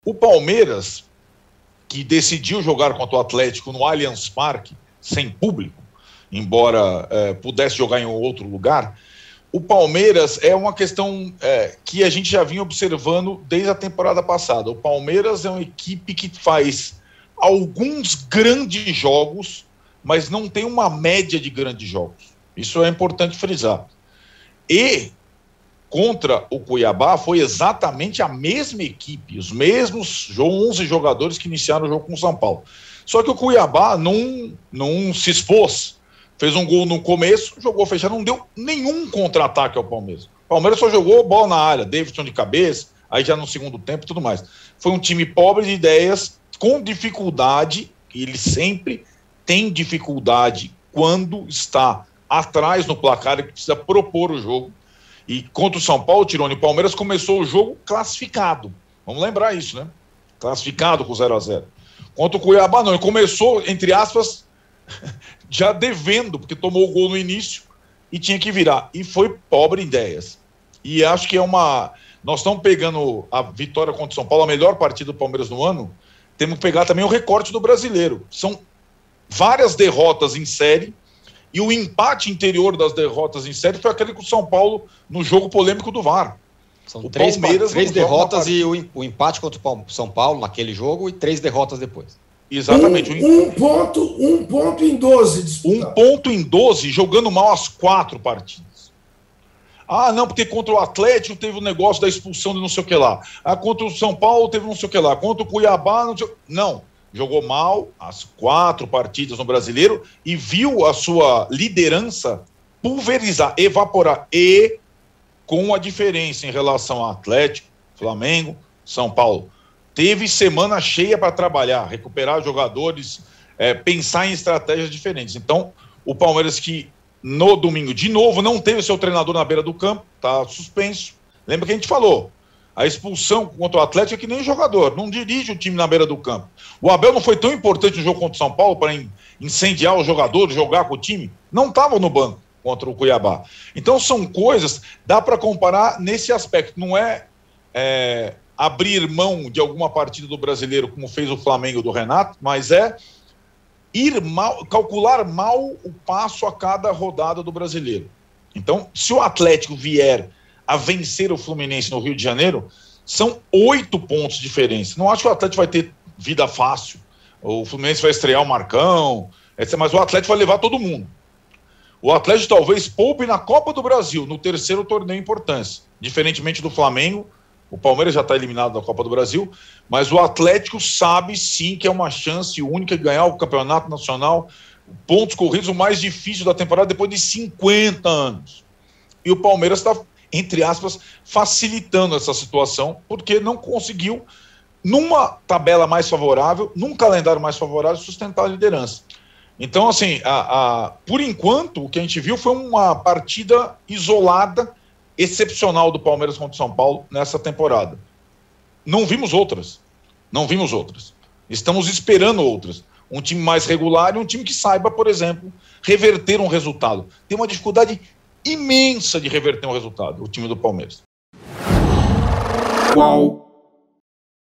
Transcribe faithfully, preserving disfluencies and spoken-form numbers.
O Palmeiras, que decidiu jogar contra o Atlético no Allianz Parque, sem público, embora é, pudesse jogar em outro lugar, o Palmeiras é uma questão é, que a gente já vinha observando desde a temporada passada. O Palmeiras é uma equipe que faz alguns grandes jogos, mas não tem uma média de grandes jogos. Isso é importante frisar. E contra o Cuiabá foi exatamente a mesma equipe, os mesmos onze jogadores que iniciaram o jogo com o São Paulo. Só que o Cuiabá não, não se expôs. Fez um gol no começo, jogou fechado, não deu nenhum contra-ataque ao Palmeiras. O Palmeiras só jogou bola na área, Davidson de cabeça, aí já no segundo tempo e tudo mais. Foi um time pobre de ideias, com dificuldade, e ele sempre tem dificuldade quando está atrás no placar e precisa propor o jogo. E contra o São Paulo, Tirone, o Palmeiras começou o jogo classificado. Vamos lembrar isso, né? Classificado com zero a zero. Contra o Cuiabá, não. Ele começou, entre aspas, já devendo, porque tomou o gol no início e tinha que virar. E foi pobre em ideias. E acho que é uma... Nós estamos pegando a vitória contra o São Paulo, a melhor partida do Palmeiras no ano. Temos que pegar também o recorte do brasileiro. São várias derrotas em série. E o empate interior das derrotas em série foi aquele com o São Paulo no jogo polêmico do V A R. São o três, Palmeiras três derrotas e o, o empate contra o São Paulo naquele jogo e três derrotas depois. Exatamente. Um, um, ponto, um ponto em doze disputados. Um ponto em doze, jogando mal as quatro partidas. Ah, não, porque contra o Atlético teve o negócio da expulsão de não sei o que lá. Ah, contra o São Paulo teve não sei o que lá. Contra o Cuiabá, não sei... Não. Jogou mal as quatro partidas no Brasileiro e viu a sua liderança pulverizar, evaporar. E com a diferença em relação ao Atlético, Flamengo, São Paulo. Teve semana cheia para trabalhar, recuperar jogadores, é, pensar em estratégias diferentes. Então, o Palmeiras que no domingo, de novo, não teve seu treinador na beira do campo, está suspenso. Lembra que a gente falou? A expulsão contra o Atlético é que nem jogador, não dirige o time na beira do campo. O Abel não foi tão importante no jogo contra o São Paulo para incendiar os jogadores, jogar com o time? Não estava no banco contra o Cuiabá. Então são coisas, dá para comparar nesse aspecto, não é, é abrir mão de alguma partida do brasileiro, como fez o Flamengo do Renato, mas é ir mal, calcular mal o passo a cada rodada do brasileiro. Então, se o Atlético vier a vencer o Fluminense no Rio de Janeiro, são oito pontos de diferença. Não acho que o Atlético vai ter vida fácil. O Fluminense vai estrear o Marcão, mas o Atlético vai levar todo mundo. O Atlético talvez poupe na Copa do Brasil, no terceiro torneio em importância. Diferentemente do Flamengo, o Palmeiras já está eliminado da Copa do Brasil, mas o Atlético sabe sim que é uma chance única de ganhar o Campeonato Nacional, pontos corridos, o mais difícil da temporada depois de cinquenta anos. E o Palmeiras está, entre aspas, facilitando essa situação, porque não conseguiu, numa tabela mais favorável, num calendário mais favorável, sustentar a liderança. Então, assim, a, a, por enquanto, o que a gente viu foi uma partida isolada, excepcional do Palmeiras contra o São Paulo nessa temporada. Não vimos outras. Não vimos outras. Estamos esperando outras. Um time mais regular e um time que saiba, por exemplo, reverter um resultado. Tem uma dificuldade imensa de reverter um resultado, o time do Palmeiras. Qual